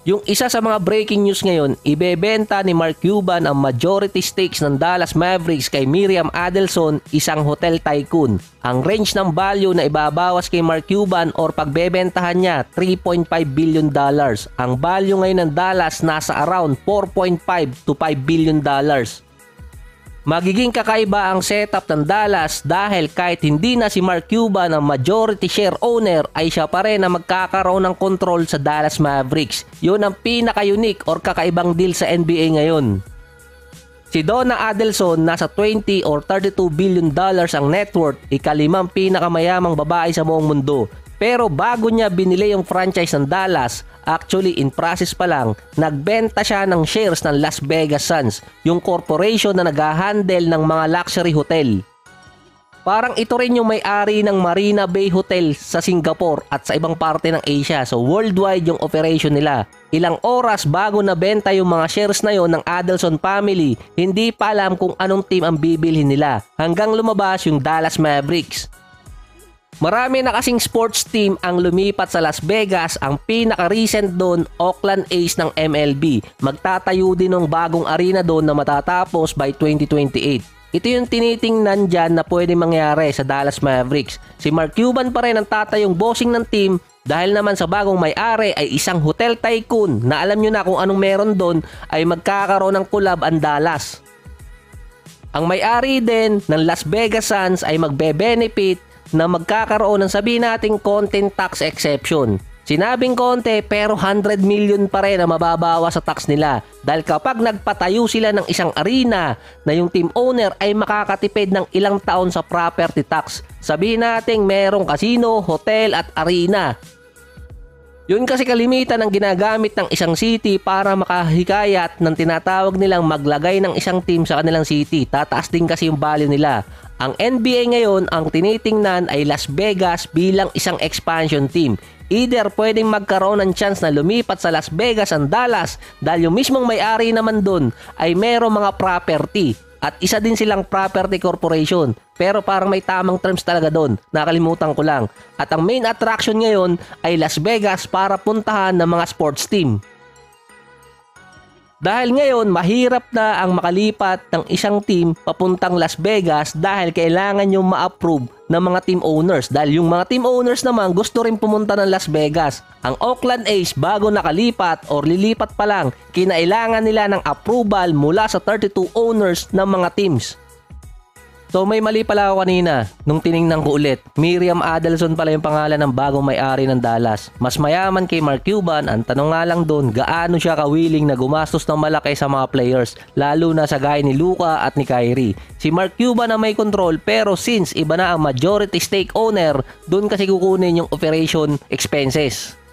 Yung isa sa mga breaking news ngayon, ibebenta ni Mark Cuban ang majority stakes ng Dallas Mavericks kay Miriam Adelson, isang hotel tycoon. Ang range ng value na ibabawas kay Mark Cuban or pagbebentahan niya, $3.5 billion. Ang value ngayon ng Dallas nasa around $4.5 to $5 billion. Magiging kakaiba ang setup ng Dallas dahil kahit hindi na si Mark Cuban ang majority share owner ay siya pa rin na magkakaroon ng control sa Dallas Mavericks. Yun ang pinaka-unique or kakaibang deal sa NBA ngayon. Si Donna Adelson nasa 20 or $32 billion ang net worth, ikalimang pinakamayamang babae sa buong mundo. Pero bago niya binili yung franchise ng Dallas, actually in process pa lang, nagbenta siya ng shares ng Las Vegas Sands, yung corporation na nag-handle ng mga luxury hotel. Parang ito rin yung may-ari ng Marina Bay Hotel sa Singapore at sa ibang parte ng Asia. So worldwide yung operation nila. Ilang oras bago nabenta yung mga shares na yon ng Adelson family, hindi pa alam kung anong team ang bibilhin nila hanggang lumabas yung Dallas Mavericks. Marami na kasing sports team ang lumipat sa Las Vegas. Ang pinaka-recent doon, Oakland A's ng MLB. Magtatayo din ng bagong arena doon na matatapos by 2028. Ito yung tinitingnan dyan na pwede mangyari sa Dallas Mavericks. Si Mark Cuban pa rin ang tatayong bossing ng team dahil naman sa bagong may-ari ay isang hotel tycoon na alam nyo na kung anong meron doon ay magkakaroon ng collab ang Dallas. Ang may-ari din ng Las Vegas Sands ay magbe-benefit na magkakaroon ng sabihin nating content tax exception. Sinabing konti pero 100 million pa rin ang mababawa sa tax nila dahil kapag nagpatayo sila ng isang arena na yung team owner ay makakatipid ng ilang taon sa property tax. Sabihin nating merong casino, hotel at arena. Yun kasi kalimitan ang ginagamit ng isang city para makahikayat ng tinatawag nilang maglagay ng isang team sa kanilang city. Tataas din kasi yung value nila. Ang NBA ngayon, ang tinitingnan ay Las Vegas bilang isang expansion team. Either pwedeng magkaroon ng chance na lumipat sa Las Vegas ang Dallas dahil yung mismong may-ari naman doon ay merong mga property. At isa din silang property corporation. Pero parang may tamang terms talaga doon. Nakalimutan ko lang. At ang main attraction ngayon ay Las Vegas para puntahan ng mga sports team. Dahil ngayon mahirap na ang makalipat ng isang team papuntang Las Vegas dahil kailangan yung ma-approve ng mga team owners. Dahil yung mga team owners naman gusto rin pumunta ng Las Vegas. Ang Oakland A's bago nakalipat or lilipat pa lang, kinailangan nila ng approval mula sa 32 owners ng mga teams. So may mali pala ako kanina nung tiningnan ko ulit. Miriam Adelson pala yung pangalan ng bagong may-ari ng Dallas. Mas mayaman kay Mark Cuban. Ang tanong nga lang doon, gaano siya kawiling na gumastos ng malaki sa mga players, lalo na sa gaya ni Luka at ni Kyrie. Si Mark Cuban na may control pero since iba na ang majority stake owner, doon kasi kukunin yung operation expenses.